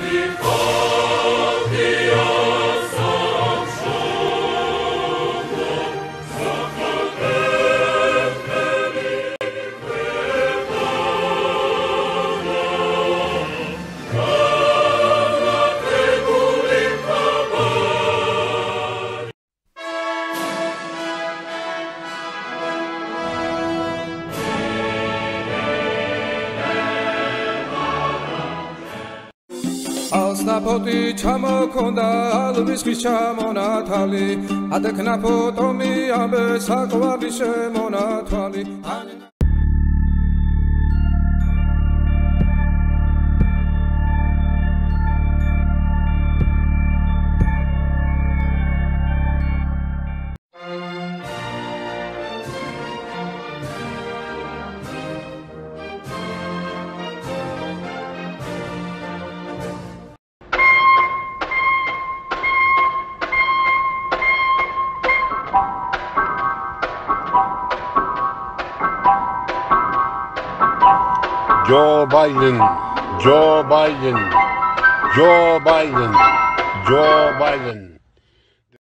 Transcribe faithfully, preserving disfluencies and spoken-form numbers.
Alsnapoti ჩამოქონდა ალვისის ჩამონათალი ადქნაფო ტომი ამბე საკვარი შემონათვალი Joe Biden, Joe Biden, Joe Biden, Joe Biden.